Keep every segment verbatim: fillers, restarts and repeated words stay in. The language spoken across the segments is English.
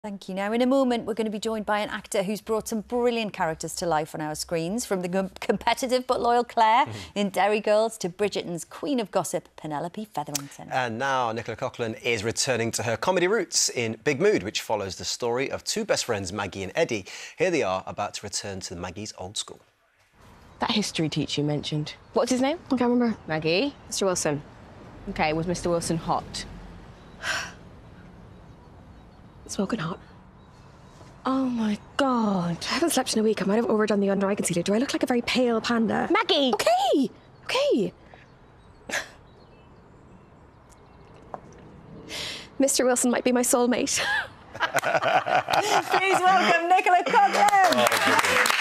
Thank you. Now, in a moment, we're going to be joined by an actor who's brought some brilliant characters to life on our screens, from the com competitive but loyal Claire in Derry Girls to Bridgerton's Queen of Gossip, Penelope Featherington. And now Nicola Coughlan is returning to her comedy roots in Big Mood, which follows the story of two best friends, Maggie and Eddie. Here they are, about to return to Maggie's old school. That history teacher you mentioned, what's his name? I can't remember. Maggie? Mister Wilson. OK, was Mister Wilson hot? Smoking hot. Oh, my God. I haven't slept in a week. I might have overdone the under eye concealer. Do I look like a very pale panda? Maggie! OK, OK. Mister Wilson might be my soulmate. Please welcome Nicola Coughlan.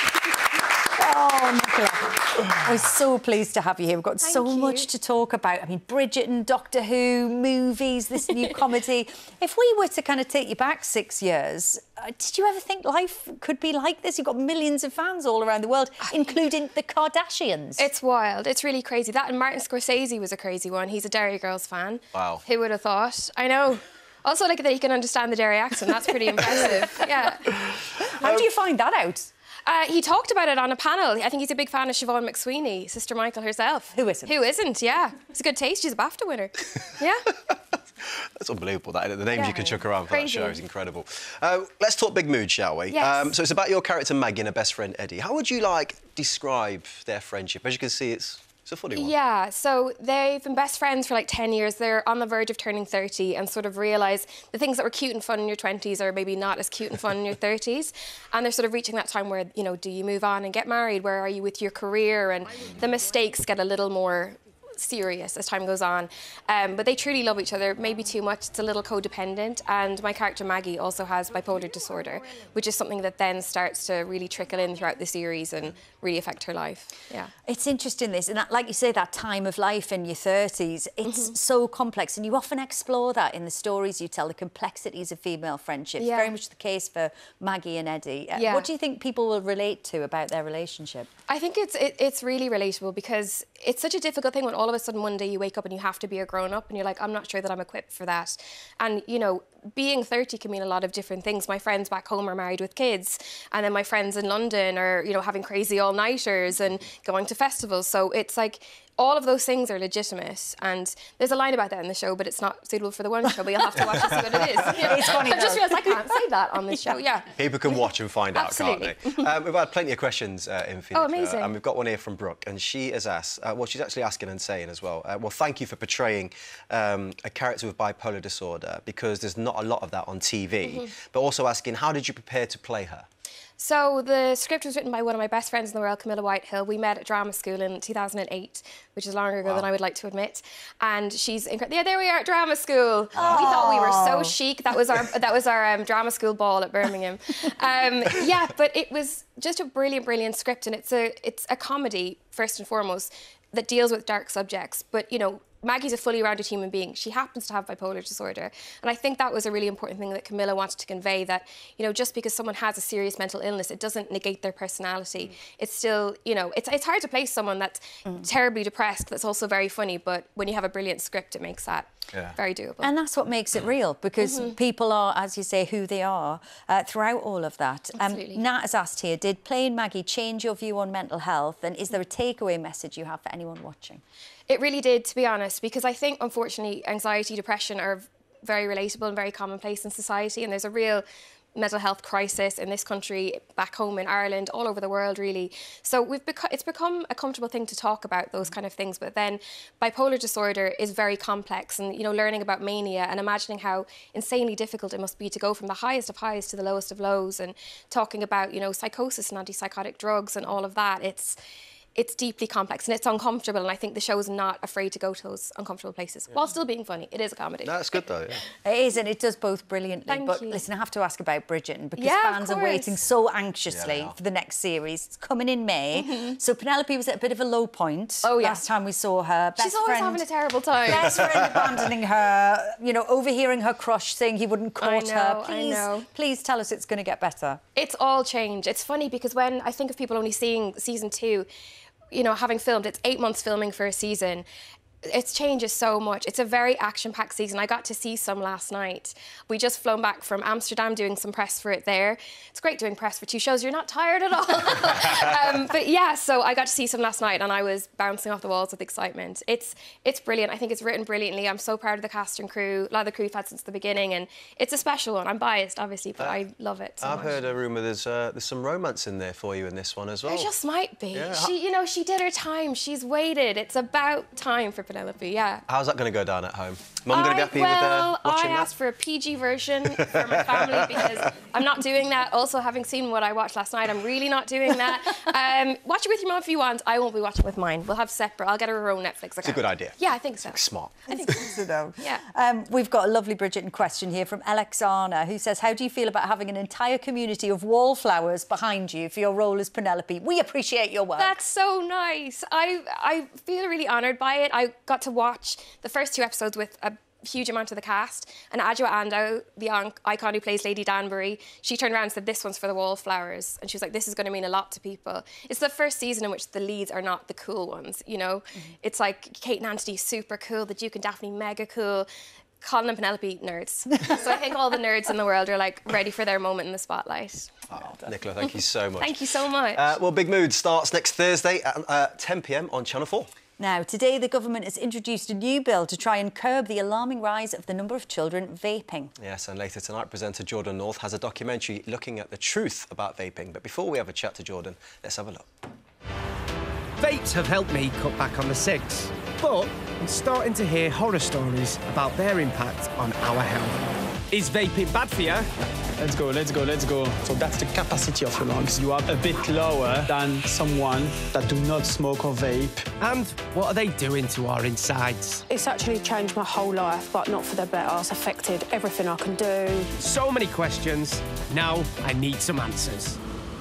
Oh, Nicola, we're so pleased to have you here. We've got Thank so you. much to talk about. I mean, Bridgerton, Doctor Who, movies, this new comedy. If we were to kind of take you back six years, uh, did you ever think life could be like this? You've got millions of fans all around the world, including the Kardashians. It's wild. It's really crazy. That and Martin Scorsese was a crazy one. He's a Derry Girls fan. Wow. Who would have thought? I know. Also, like that he can understand the Derry accent. That's pretty impressive. Yeah. How do you find that out? Uh, he talked about it on a panel. I think he's a big fan of Siobhan McSweeney, Sister Michael herself. Who isn't? Who isn't, yeah. It's a good taste. She's a BAFTA winner. Yeah. That's unbelievable, that. The names Yeah. you can chuck around for Crazy. that show is incredible. Uh, let's talk Big Mood, shall we? Yes. Um, so it's about your character Maggie and her best friend Eddie. How would you, like, describe their friendship? As you can see, it's... It's a funny one. Yeah, so they've been best friends for like ten years. They're on the verge of turning thirty and sort of realise the things that were cute and fun in your twenties are maybe not as cute and fun in your thirties. And they're sort of reaching that time where, you know, do you move on and get married? Where are you with your career? And the mistakes get a little more serious as time goes on. Um, but they truly love each other, maybe too much. It's a little codependent. And my character Maggie also has bipolar disorder, which is something that then starts to really trickle in throughout the series and really affect her life. Yeah. It's interesting, this, and that, like you say, that time of life in your thirties, it's mm-hmm. so complex, and you often explore that in the stories you tell, the complexities of female friendships. Yeah. Very much the case for Maggie and Eddie. Uh, yeah. What do you think people will relate to about their relationship? I think it's it, it's really relatable, because it's such a difficult thing when all of a sudden one day you wake up and you have to be a grown-up and you're like, I'm not sure that I'm equipped for that. And, you know, being thirty can mean a lot of different things. My friends back home are married with kids, and then my friends in London are, you know, having crazy all-nighters and going to festivals. So it's like all of those things are legitimate, and there's a line about that in the show, but it's not suitable for the one show, but you'll have to watch to see what it is. Yeah. It's funny. I just realised I can't say that on this show. Yeah. People can watch and find out, Absolutely. can't they? um, we've had plenty of questions uh, in Phoenix. Oh, amazing. Uh, and we've got one here from Brooke, and she has asked, uh, well, she's actually asking and saying as well, uh, well, thank you for portraying um, a character with bipolar disorder, because there's not a lot of that on T V, mm-hmm. but also asking, how did you prepare to play her? So the script was written by one of my best friends in the world, Camilla Whitehill. We met at drama school in two thousand eight, which is longer ago wow. than I would like to admit. And she's incredible. Yeah, there we are at drama school. Oh. We thought we were so chic. That was our that was our um, drama school ball at Birmingham. Um, yeah, but it was just a brilliant, brilliant script, and it's a it's a comedy first and foremost that deals with dark subjects. But you know, Maggie's a fully rounded human being. She happens to have bipolar disorder. And I think that was a really important thing that Camilla wanted to convey, that, you know, just because someone has a serious mental illness, it doesn't negate their personality. Mm. It's still, you know, it's, it's hard to play someone that's mm. terribly depressed, that's also very funny, but when you have a brilliant script, it makes that yeah. very doable. And that's what makes it real, because mm-hmm. people are, as you say, who they are uh, throughout all of that. Absolutely. Um, Nat has asked here, did playing Maggie change your view on mental health? And is there a takeaway message you have for anyone watching? It really did, to be honest, because I think, unfortunately, anxiety, depression are very relatable and very commonplace in society, and there's a real mental health crisis in this country, back home in Ireland, all over the world, really. So we've beco it's become a comfortable thing to talk about those kind of things, but then bipolar disorder is very complex, and, you know, learning about mania and imagining how insanely difficult it must be to go from the highest of highs to the lowest of lows, and talking about, you know, psychosis and antipsychotic drugs and all of that, it's It's deeply complex and it's uncomfortable, and I think the show is not afraid to go to those uncomfortable places yeah. while still being funny. It is a comedy. No, that's good though. Yeah. It is, and it does both brilliantly. Thank but you. listen, I have to ask about Bridgerton, because yeah, fans are waiting so anxiously yeah, for the next series. It's coming in May. Mm-hmm. So Penelope was at a bit of a low point oh, yeah. last time we saw her. Best She's always friend, having a terrible time. Best friend abandoning her, you know, overhearing her crush saying he wouldn't court I know, her. Please, I know. please tell us it's going to get better. It's all change. It's funny because when I think of people only seeing season two, you know, having filmed, it's eight months filming for a season. it changes so much. It's a very action-packed season. I got to see some last night. We just flown back from Amsterdam doing some press for it there. It's great doing press for two shows. You're not tired at all. um, but yeah, so I got to see some last night and I was bouncing off the walls with excitement. It's it's brilliant. I think it's written brilliantly. I'm so proud of the cast and crew. A lot of the crew we've had since the beginning, and it's a special one. I'm biased, obviously, but uh, I love it so I've much. heard a rumour there's uh, there's some romance in there for you in this one as well. There just might be. Yeah. She, you know, she did her time. She's waited. It's about time for Penelope, yeah. How's that going to go down at home? Mum going to be happy well, with uh, watching I that? asked for a P G version for my family because I'm not doing that. Also, having seen what I watched last night, I'm really not doing that. Um, watch it with your mum if you want. I won't be watching with mine. We'll have separate. I'll get her own Netflix account. It's a good idea. Yeah, I think so. Smart. I think so, though. Yeah. Um, we've got a lovely Bridgerton question here from Alexana, who says, how do you feel about having an entire community of wallflowers behind you for your role as Penelope? We appreciate your work. That's so nice. I I feel really honoured by it. I got to watch the first two episodes with a huge amount of the cast, and Adjoa Andoh, the icon who plays Lady Danbury, she turned around and said, this one's for the wallflowers, and she was like, this is going to mean a lot to people. It's the first season in which the leads are not the cool ones, you know? Mm-hmm. It's like Kate and Anthony, super cool, the Duke and Daphne, mega cool, Colin and Penelope, nerds. So I think all the nerds in the world are like ready for their moment in the spotlight. Oh, Nicola, thank you so much. Thank you so much. Uh, well, Big Mood starts next Thursday at uh, ten p m on Channel four. Now, today the government has introduced a new bill to try and curb the alarming rise of the number of children vaping. Yes, and later tonight, presenter Jordan North has a documentary looking at the truth about vaping. But before we have a chat to Jordan, let's have a look. Vapes have helped me cut back on the cigs, but I'm starting to hear horror stories about their impact on our health. Is vaping bad for you? Let's go, let's go, let's go. So that's the capacity of your lungs. You are a bit lower than someone that do not smoke or vape. And what are they doing to our insides? It's actually changed my whole life, but not for the better. It's affected everything I can do. So many questions. Now I need some answers.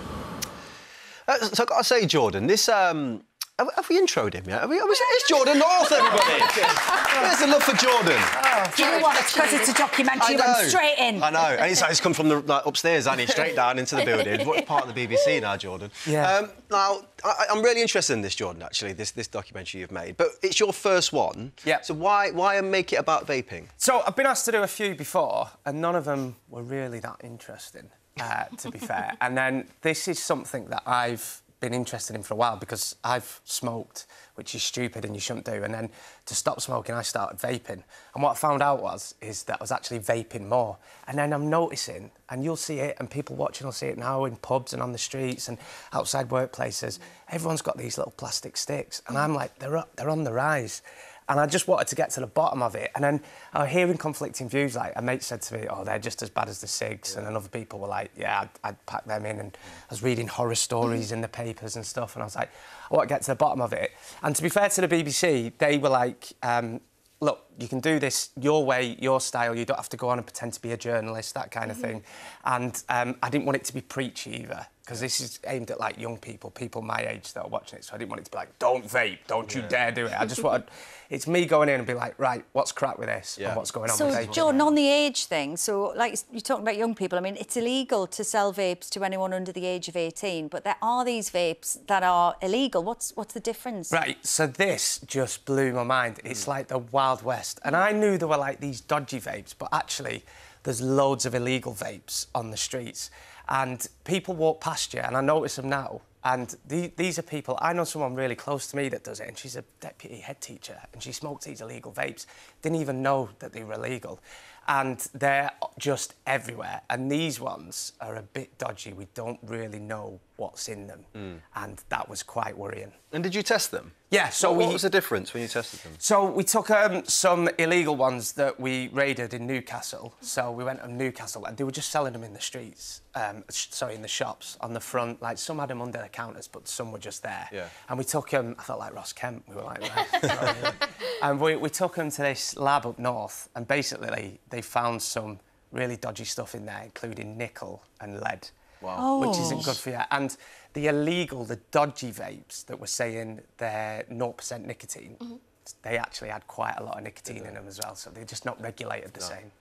Uh, so I've got to say, Jordan, this... Um... Have, have we introed him yet? Have we, it's Jordan North, everybody! There's the love for Jordan. Oh, do you know what? It's because it's a documentary, you went straight in. I know, and he's, he's come from the like, upstairs, hasn't he? Straight down into the building. What part of the B B C now, Jordan? Yeah. Um, now, I, I'm really interested in this, Jordan, actually, this, this documentary you've made. But it's your first one. Yeah. So why, why make it about vaping? So I've been asked to do a few before, and none of them were really that interesting, uh, to be fair. And then this is something that I've been interested in for a while because I've smoked, which is stupid and you shouldn't do. And then to stop smoking, I started vaping. And what I found out was, is that I was actually vaping more. And then I'm noticing, and you'll see it, and people watching will see it now in pubs and on the streets and outside workplaces, everyone's got these little plastic sticks. And I'm like, they're, up, they're on the rise. And I just wanted to get to the bottom of it. And then I was hearing conflicting views. Like, a mate said to me, oh, they're just as bad as the cigs. Yeah. And then other people were like, yeah, I'd, I'd pack them in. And I was reading horror stories in the papers and stuff. And I was like, I want to get to the bottom of it. And to be fair to the B B C, they were like, um, look, you can do this your way, your style. You don't have to go on and pretend to be a journalist, that kind of mm-hmm. thing. And um, I didn't want it to be preachy either, because this is aimed at, like, young people, people my age that are watching it. So I didn't want it to be like, don't vape, don't you yeah. dare do it. I just wanted... It's me going in and be like, right, what's crack with this? Yeah. And what's going on so, with vaping? So, Jordan, on the age thing, so, like, you're talking about young people. I mean, it's illegal to sell vapes to anyone under the age of eighteen, but there are these vapes that are illegal. What's, what's the difference? Right, so this just blew my mind. It's mm. like the Wild West. And I knew there were, like, these dodgy vapes, but actually there's loads of illegal vapes on the streets. And people walk past you, and I notice them now. And the, these are people... I know someone really close to me that does it, and she's a deputy head teacher, and she smokes these illegal vapes. Didn't even know that they were illegal. And they're just everywhere. And these ones are a bit dodgy. We don't really know what's in them. Mm. And that was quite worrying. And did you test them? Yeah, so what, we... What was the difference when you tested them? So we took um, some illegal ones that we raided in Newcastle. So we went to Newcastle, and they were just selling them in the streets. Um, sh sorry, in the shops, on the front. Like, some had them under the counters, but some were just there. Yeah. And we took them... I felt like Ross Kemp. We were like... Right. And we, we took them to this lab up north, and basically they found some really dodgy stuff in there, including nickel and lead. Wow. Oh. Which isn't good for you. And the illegal, the dodgy vapes that were saying they're zero percent nicotine, mm-hmm. they actually had quite a lot of nicotine in them as well, so they're just not regulated the no. same.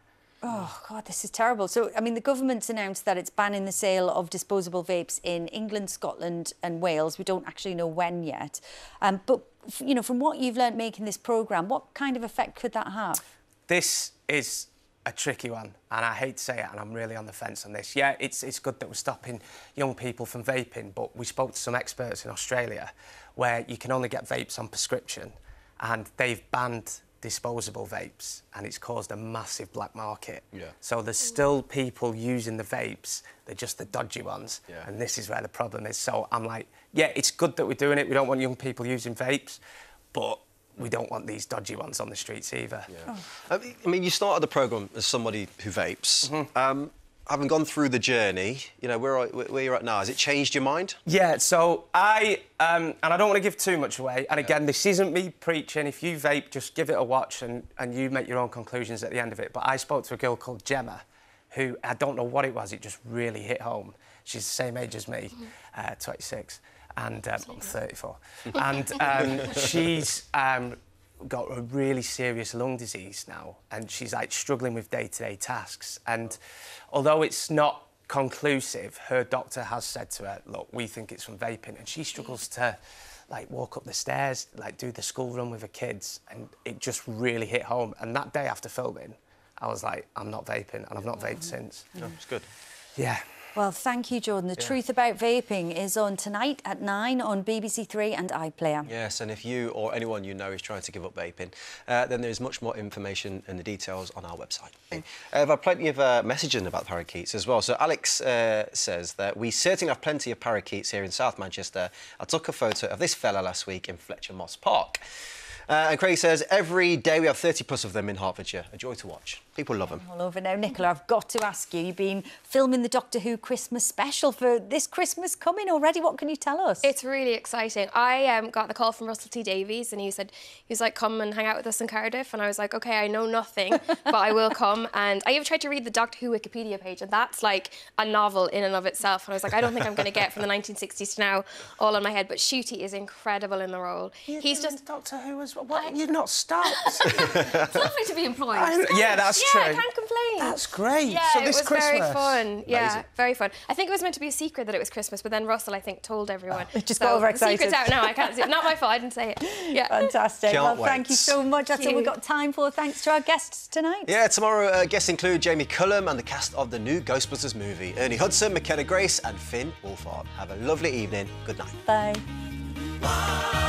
Oh, God, this is terrible. So, I mean, the government's announced that it's banning the sale of disposable vapes in England, Scotland and Wales. We don't actually know when yet. Um, but you know, from what you've learned making this programme, what kind of effect could that have? This is a tricky one, and I hate to say it, and I'm really on the fence on this. Yeah, it's, it's good that we're stopping young people from vaping, but we spoke to some experts in Australia where you can only get vapes on prescription, and they've banned disposable vapes, and it's caused a massive black market. Yeah. So there's still people using the vapes, they're just the dodgy ones, yeah. and this is where the problem is. So I'm like, yeah, it's good that we're doing it, we don't want young people using vapes, but we don't want these dodgy ones on the streets either. Yeah. Oh. I mean, you started the programme as somebody who vapes. Mm-hmm. um, having gone through the journey, you know, where, where you're at now, has it changed your mind? Yeah, so I, um, and I don't want to give too much away, and again, yeah. this isn't me preaching. If you vape, just give it a watch and, and you make your own conclusions at the end of it. But I spoke to a girl called Gemma, who, I don't know what it was, it just really hit home. She's the same age as me, mm-hmm. uh, twenty-six. And um, I'm thirty-four. And um, she's um, got a really serious lung disease now, and she's like struggling with day-to-day tasks. And although it's not conclusive, her doctor has said to her, "Look, we think it's from vaping," and she struggles to like walk up the stairs, like do the school run with her kids, and it just really hit home. And that day after filming, I was like, "I'm not vaping," and I've not vaped since. No, it's good. Yeah. Well, thank you, Jordan. The yeah. Truth About Vaping is on tonight at nine on B B C Three and iPlayer. Yes, and if you or anyone you know is trying to give up vaping, uh, then there's much more information and the details on our website. Mm. Uh, I've had plenty of uh, messaging about parakeets as well. So Alex uh, says that we certainly have plenty of parakeets here in South Manchester. I took a photo of this fella last week in Fletcher Moss Park. Uh, and Craig says, every day we have thirty plus of them in Hertfordshire. A joy to watch. People love them. All over now. Nicola, I've got to ask you, you've been filming the Doctor Who Christmas special for this Christmas coming already. What can you tell us? It's really exciting. I um, got the call from Russell T Davies, and he said, he was like, come and hang out with us in Cardiff. And I was like, OK, I know nothing, but I will come. And I even tried to read the Doctor Who Wikipedia page, and that's like a novel in and of itself. And I was like, I don't think I'm going to get from the nineteen sixties to now all on my head. But Shooty is incredible in the role. You're He's just... Doctor Who as well. What? You've not stopped. It's lovely to be employed. I, yeah, that's yeah, true. I can't complain. That's great. Yeah, so it this was Christmas. very fun. Yeah, Amazing. very fun. I think it was meant to be a secret that it was Christmas, but then Russell, I think, told everyone. Oh, just so got overexcited. The secret's out now. I can't see it. Not my fault. I didn't say it. Yeah. Fantastic. Can't well, wait. thank you so much. That's all we've got time for. Thanks to our guests tonight. Yeah, tomorrow uh, guests include Jamie Cullum and the cast of the new Ghostbusters movie. Ernie Hudson, McKenna Grace and Finn Wolfhard. Have a lovely evening. Good night. Bye.